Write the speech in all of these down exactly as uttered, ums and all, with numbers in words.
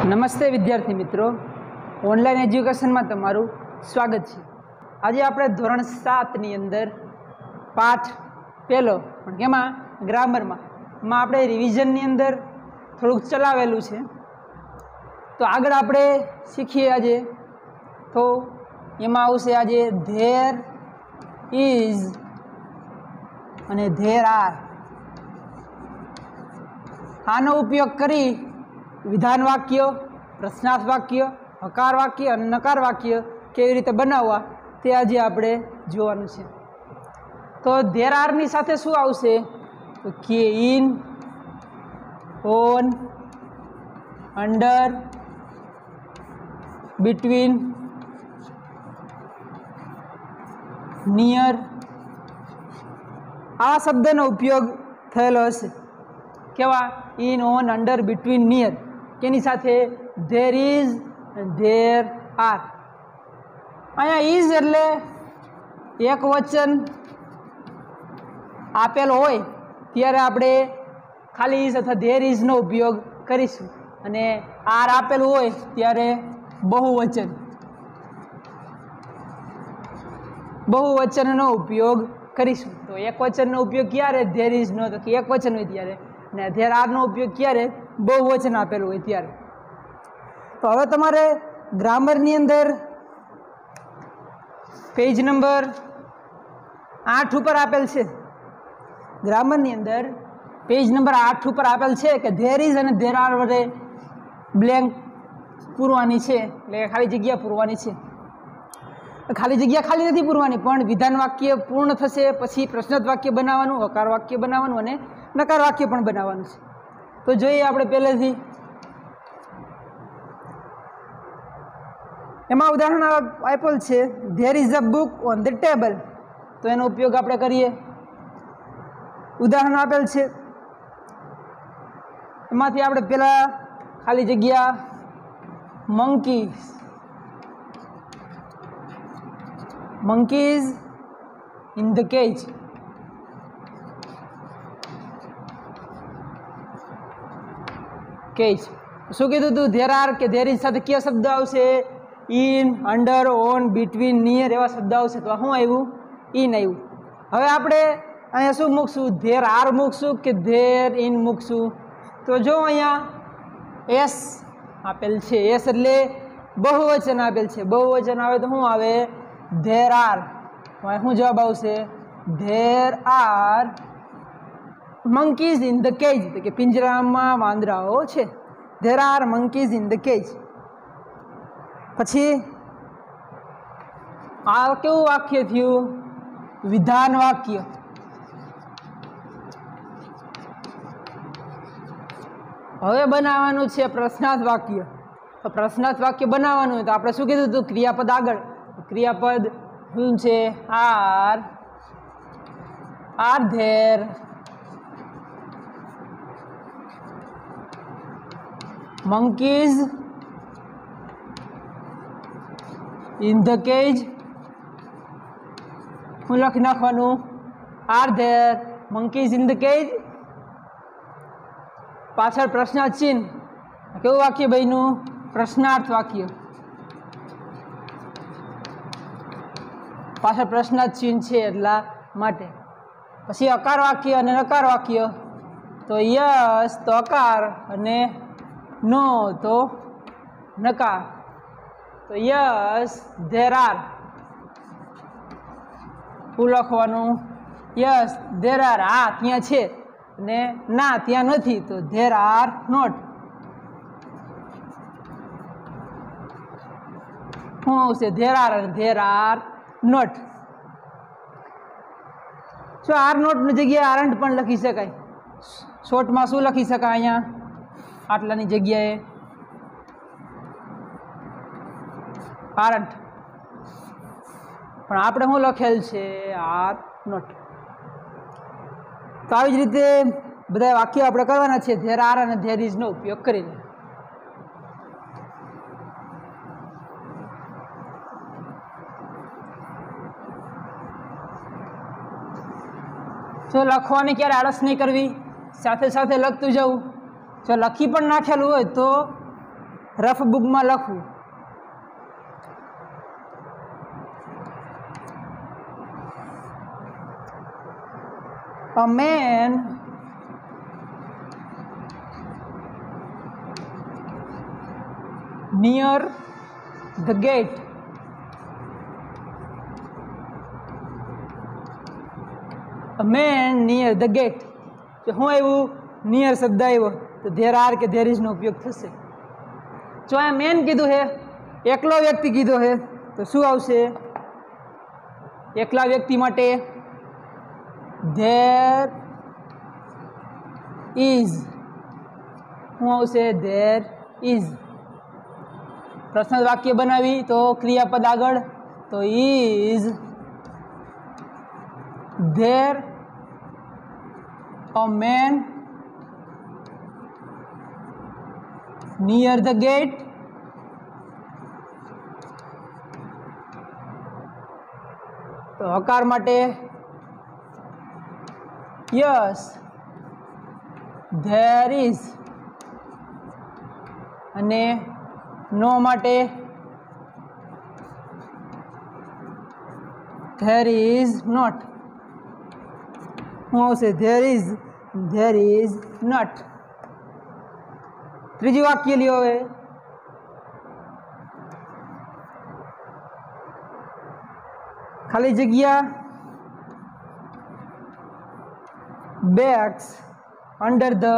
નમસ્તે વિદ્યાર્થી મિત્રો, ઓનલાઈન એજ્યુકેશનમાં તમારું સ્વાગત છે। આજે આપણે ધોરણ સાતની અંદર પાઠ પહેલો પણ કેમાં ગ્રામરમાં માં આપણે રિવિઝનની અંદર થોડુંક ચલાવેલું છે, તો આગળ આપણે શીખીએ આજે। તો એમાં આવશે આજે ધેર ઇઝ અને ધેર આર। આનો ઉપયોગ કરી વિધાન વાક્ય, પ્રશ્નાર્થ વાક્ય, હકાર વાક્ય અને નકાર વાક્ય કેવી રીતે બનાવવા તે આજે આપણે જોવાનું છે। તો ધેર આરની સાથે શું આવશે તો કે in, on, under, between, near આ શબ્દનો ઉપયોગ થયેલો હશે। કેવા? In, on, under, between, near કેની સાથે? There is, there are. અહીંયા ઇઝ એટલે એક વચન આપેલ હોય ત્યારે આપણે ખાલી ઇઝ અથવા ધેર ઇઝનો ઉપયોગ કરીશું, અને આર આપેલું હોય ત્યારે બહુવચન બહુવચનનો ઉપયોગ કરીશું। તો એક વચનનો ઉપયોગ ક્યારે? ધેર ઇઝનો, તો એક વચન હોય ત્યારે, ને ધેર આરનો ઉપયોગ ક્યારે? બહુવચન આપેલું હોય ત્યારે। તો હવે તમારે ગ્રામરની અંદર પેજ નંબર આઠ ઉપર આપેલ છે, ગ્રામરની અંદર પેજ નંબર આઠ ઉપર આપેલ છે કે ધેર ઇઝ અને ધેર આર વડે બ્લેન્ક પૂરવાની છે, એટલે ખાલી જગ્યા પૂરવાની છે। ખાલી જગ્યા ખાલી નથી પૂરવાની, પણ વિધાન વાક્ય પૂર્ણ થશે પછી પ્રશ્નાર્થ વાક્ય બનાવવાનું, હકાર વાક્ય બનાવવાનું અને નકાર વાક્ય પણ બનાવવાનું છે। તો જોઈએ આપણે પહેલેથી એમાં ઉદાહરણ આપેલ છે there is a book on the table, તો એનો ઉપયોગ આપણે કરીએ। ઉદાહરણ આપેલ છે એમાંથી આપણે પહેલા ખાલી જગ્યા monkeys monkeys in the cage, cage શું કીધું તું? ધેર આર કે ધેર ઇઝ સાથે કયા શબ્દ આવશે? In, under, on, between, near એવા શબ્દ આવશે। તો શું આવ્યું? ઇન આવ્યું। હવે આપણે અહીંયા શું મૂકશું? ધેર આર મૂકશું કે ધેર ઇન મૂકશું? તો જો અહીંયા એસ આપેલ છે, એસ એટલે બહુવચન આપેલ છે, બહુવચન આવે તો શું આવે? There are. શું જવાબ આવશે? There are monkeys in the cage, તો કે પિંજરામાં વાંદરાઓ છે। There are monkeys in the cage. પછી આ કેવું વાક્ય થયું? વિધાન વાક્ય। હવે બનાવવાનું છે પ્રશ્નાર્થ વાક્ય। તો પ્રશ્નાર્થ વાક્ય બનાવવાનું હોય તો આપણે શું કીધું હતું? ક્રિયાપદ આગળ, ક્રિયાપદ શું છે? Are are there monkeys in the cage। હું લખી નાખવાનું are there monkeys in the cage, પાછળ પ્રશ્નાર્થ ચિહ્ન। કેવું વાક્ય બન્યું? પ્રશ્નાર્થ વાક્ય। પાછળ પ્રશ્નાર્થ ચિહ્ન છે એટલા માટે। પછી અકાર વાક્ય અને નકાર વાક્ય, તો યસ તો અકાર અને નો તો નકાર। તો યસ ધેર આર, શું લખવાનું? યસ ધેર આર, આ ત્યાં છે ને ના ત્યાં નથી, તો ધેર આર નોટ। શું આવશે? ધેર આર અને ધેર આર નોટ। જો આર નોટની જગ્યાએ આરન્ટ પણ લખી શકાય। શોર્ટમાં શું લખી શકાય? અહીંયા આટલાની જગ્યાએ આરન્ટ, પણ આપણે શું લખેલ છે? Are not. તો આવી જ રીતે બધા વાક્યો આપણે કરવાના છે ધેર આર અને ધેર ઇઝનો ઉપયોગ કરીને। જો લખવાની ક્યારે આળસ નહીં કરવી, સાથે સાથે લખતું જવું। જો લખી પણ નાખેલું હોય તો રફ બુકમાં લખવું. A man near the gate a man near the gate. જો હું આવ્યું નિયર શબ્દ આવ્યો તો ધેર આર કે ધેર ઇઝ નો ઉપયોગ થશે. જો આ મેન કીધું છે, એકલો વ્યક્તિ કીધો છે, તો શું આવશે? એકલા વ્યક્તિ માટે ધેર ઇઝ. શું આવશે? There is. પ્રશ્ન વાક્ય બનાવી તો ક્રિયાપદ આગળ, તો is there a man near the gate. તો હકાર માટે યસ there is, અને નો માટે there is not. શું આવશે? there is there is not. ત્રીજું વાક્ય લ્યો હવે. ખાલી જગ્યા bags under the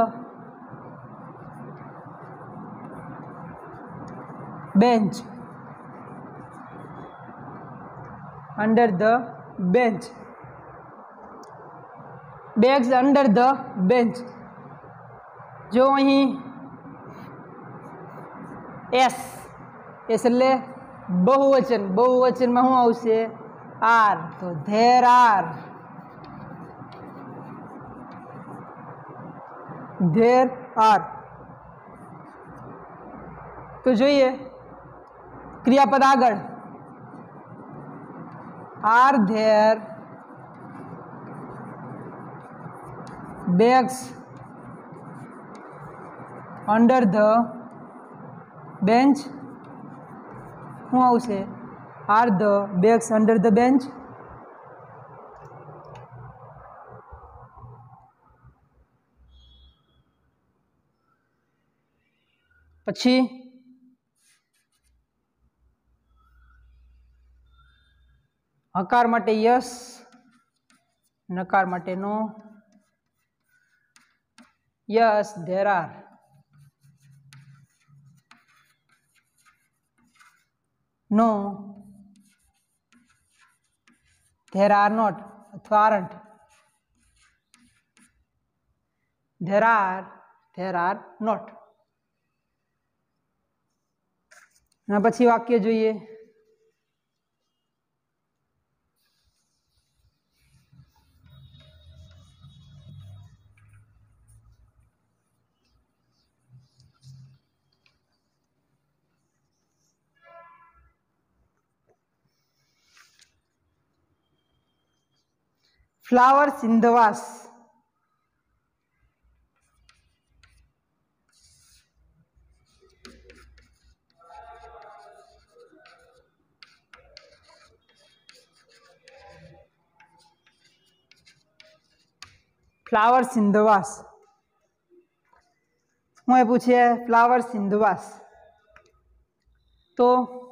bench. under the bench. bags under the bench. જો અહીં એસ એસ એટલે બહુવચન. બહુવચનમાં શું આવશે? આર. તો ધેર આર ધેર આર. તો જોઈએ ક્રિયાપદ આગળ. Are there bags under the bench. શું આવશે? are the bags under the bench. પછી હકાર માટે યસ, નકાર માટે no. Yes there are, no there are not અથવા aren't. there are there are not. ના પછી વાક્ય જોઈએ. flowers in the vase. flowers in the vase. હું એ પૂછે flowers in the vase. તો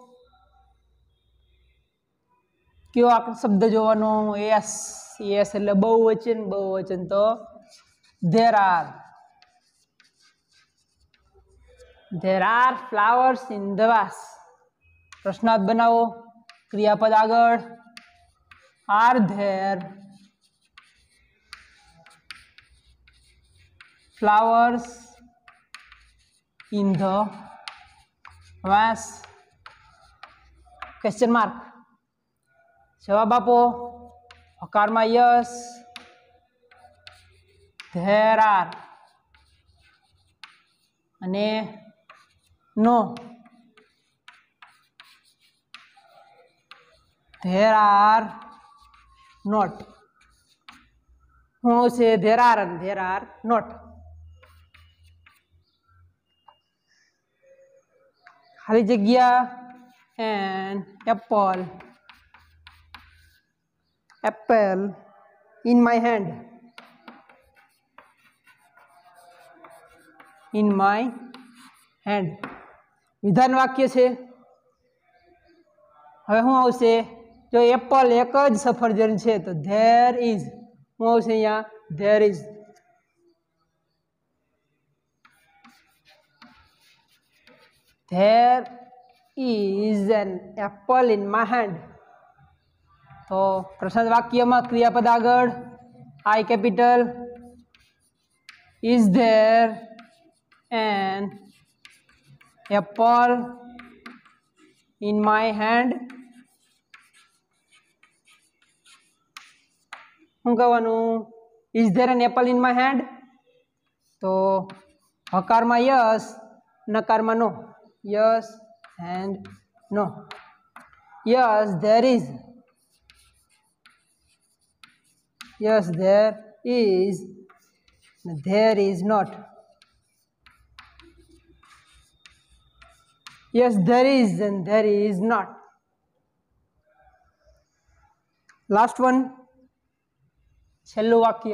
કયો આ શબ્દ જોવાનો? એસ. એસ એટલે બહુવચન. બહુવચન તો there are. there are flowers in the vase. પ્રશ્નાર્થ બનાવો. ક્રિયાપદ આગળ are there flowers in the vase? Question mark. જવાબ આપો. હકારમાં યસ there are, અને નો there are not. શું છે? there are and there are not. ખાલી જગ્યા an apple apple in my hand in my hand વિધાન વાક્ય છે. હવે શું આવશે? જો એપલ એક જ સફરજન છે તો ધેર ઇઝ શું આવશે? અહીંયા there is. There is an apple in my hand. તો પ્રશ્ન વાક્યમાં ક્રિયાપદ આગળ I capital. Is there an apple in my hand. શું કહેવાનું? Is there an apple in my hand. તો હકારમાં યસ, નકારમાં no. Yes and no. Yes there is. Yes there is. There is not. Yes there is and there is not. Last one, છેલ્લું વાક્ય.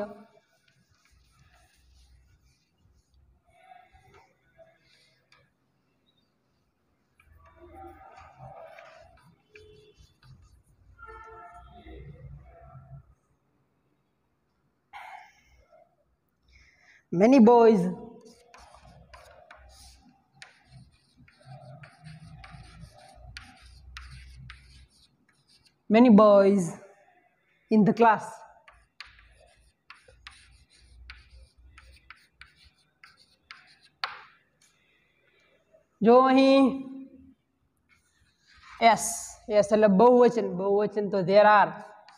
Many boys many boys in the class. જો અહીં S S એટલે બહુવચન. બહુવચન તો there are.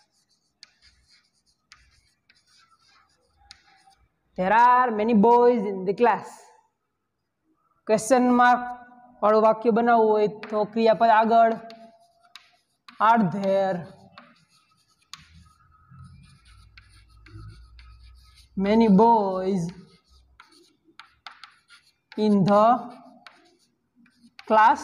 There are many boys in the class. Question mark વાળું વાક્ય બનાવવું હોય તો ક્રિયાપદ આગળ are there many boys in the class.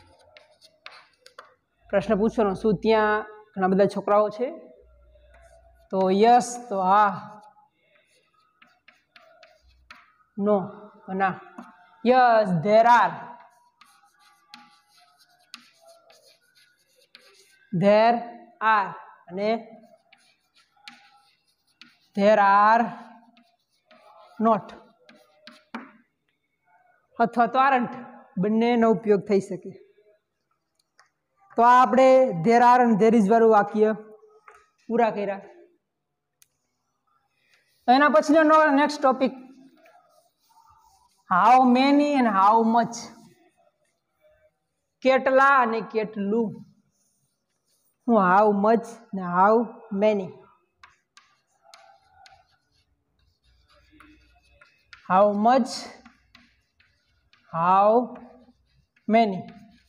પ્રશ્ન પૂછવાનો, શું ત્યાં ઘણા બધા છોકરાઓ છે? તો યસ તો હા, નો ના. Yes there are. There are અને ધેર આર નોટ અથવા તો આરન્ટ બંનેનો ઉપયોગ થઈ શકે. તો આ આપણે ધેર આર અને ધેર ઇઝ વાળું વાક્ય પૂરા કર્યા. એના પછીનો નેક્સ્ટ ટોપિક હાઉ મેની અને હાઉ મચ. કેટલા અને કેટલું. હું હાઉ મચ ને how many. How much, how many.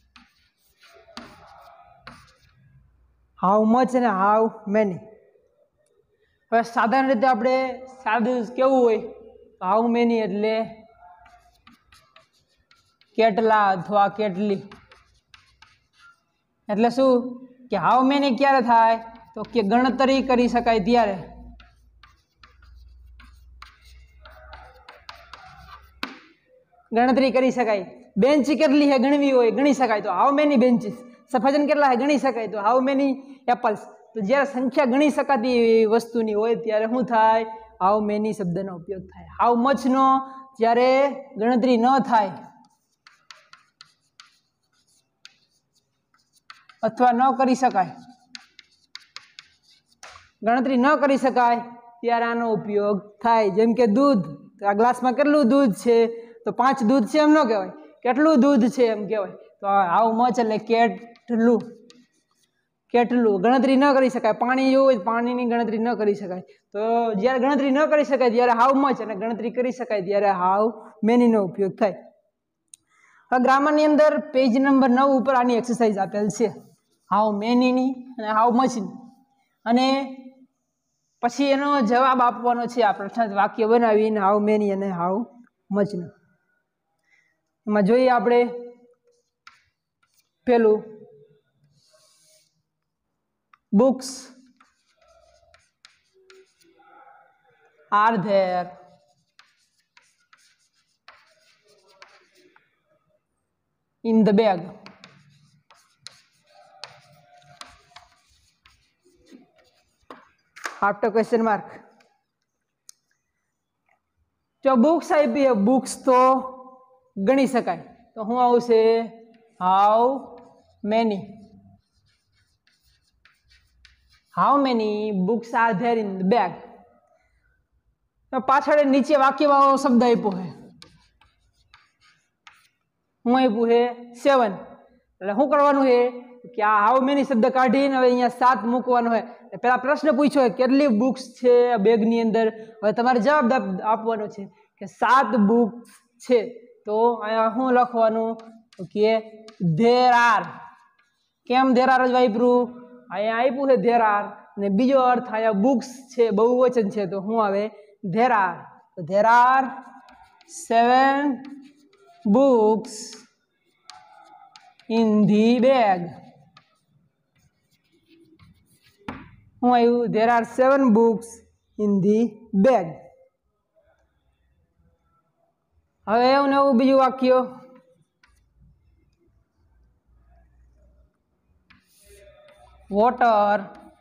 How much અને હાઉ મેની. હવે સાધારણ રીતે આપણે સાદું કેવું હોય, હાઉ મેની એટલે કેટલા અથવા કેટલી. એટલે શું કે હાઉ મેની ક્યારે થાય? તો કે ગણતરી કરી શકાય ત્યારે. ગણતરી કરી શકાય. બેન્ચ કેટલી છે ગણવી હોય, ગણી શકાય તો હાઉ મેની બેન્ચીસ. સફરજન કેટલા છે ગણી શકાય તો હાઉ મેની એપલ્સ. તો જ્યારે સંખ્યા ગણી શકાતી વસ્તુની હોય ત્યારે શું થાય? હાઉ મેની શબ્દનો ઉપયોગ થાય. હાઉ મચનો જ્યારે ગણતરી ન થાય અથવા ન કરી શકાય, ગણતરી ન કરી શકાય ત્યારે આનો ઉપયોગ થાય. જેમ કે દૂધ. તો આ ગ્લાસમાં કેટલું દૂધ છે? તો પાંચ દૂધ છે એમ ન કહેવાય, કેટલું દૂધ છે એમ કહેવાય. તો હાઉ મચ એટલે કેટલું. કેટલું ગણતરી ન કરી શકાય. પાણી જેવું હોય પાણીની ગણતરી ન કરી શકાય. તો જ્યારે ગણતરી ન કરી શકાય ત્યારે હાઉ મચ, અને ગણતરી કરી શકાય ત્યારે હાઉ મેનીનો ઉપયોગ થાય. હવે ગ્રામરની અંદર પેજ નંબર નવ ઉપર આની એક્સરસાઇઝ આપેલ છે, હાઉ મેનીની અને હાઉ મચની. અને પછી એનો જવાબ આપવાનો છે આ પ્રશ્ન વાક્ય બનાવીને હાઉ મેની અને હાઉ મચનો. એમાં જોઈએ આપણે પેલું books are there in the bag. After question mark. જો બુક્સ આપી બુક્સ તો ગણી શકાય તો શું આવશે how many how many books are there in the bag. પાછળ નીચે વાક્યમાં શબ્દ આપ્યો છે હું આપ્યું છે સેવન એટલે શું કરવાનું છે કે આ હાઉ મેની શબ્દ કાઢીને હવે અહીંયા સાત મૂકવાનો હોય. પેલા પ્રશ્ન પૂછ્યો હોય કેટલી બુક્સ છે બેગની અંદર, હવે તમારે જવાબ આપવાનો છે કે સાત બુક્સ છે. તો અહીંયા શું લખવાનું કે ધેર આર. કેમ ધેર આર જ વાપર્યું? અહીંયા આપ્યું છે ધેર આર અને બીજો અર્થ અહીંયા બુક્સ છે બહુવચન છે તો શું આવે there are. There are seven books in the bag. હું આવ્યું there are seven books in the bag. હવે એવું ને એવું બીજું વાક્ય water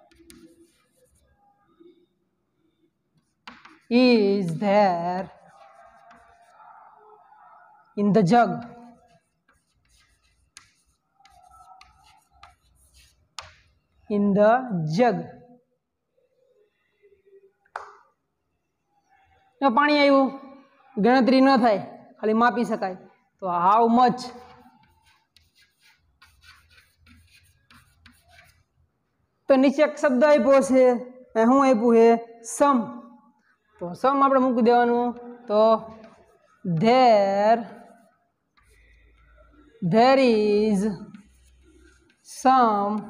is there in the jug. In the jug. પાણી આવ્યું ગણતરી ન થાય ખાલી માપી શકાય તો હાઉ મચ. તો નીચે એક શબ્દ આપ્યો છે શું આપ્યું છે સમ. તો સમ આપણે મૂકી દેવાનું તો there there is some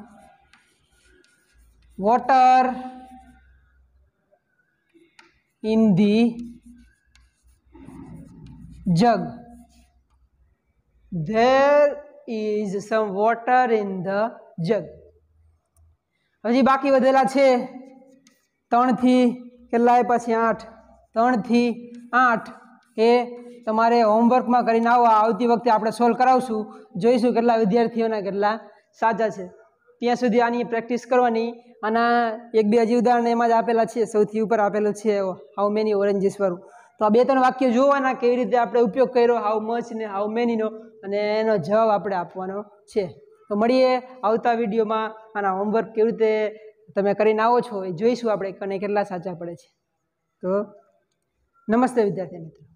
water in the jug. There is some water in the jug. હજી બાકી વધેલા છે ત્રણ થી કેટલા આપ્યા છે આઠ. ત્રણ થી આઠ એ તમારે હોમવર્કમાં કરીને આવો. આવતી વખતે આપણે સોલ્વ કરાવશું, જોઈશું કેટલા વિદ્યાર્થીઓના કેટલા સાચા છે. ત્યાં સુધી આની પ્રેક્ટિસ કરવાની. આના એક બે હજી ઉદાહરણ એમાં જ આપેલા છે. સૌથી ઉપર આપેલું છે હાઉ મેની ઓરેન્જીસ વાળું. તો આ બે ત્રણ વાક્ય જોવાના કેવી રીતે આપણે ઉપયોગ કર્યો હાઉ મચ ને હાઉ મેનીનો અને એનો જવાબ આપણે આપવાનો છે. તો મળીએ આવતા વિડીયોમાં. આના હોમવર્ક કેવી રીતે તમે કરીને આવો છો એ જોઈશું આપણે અને કેટલા સાચા પડે છે. તો નમસ્તે વિદ્યાર્થી મિત્રો.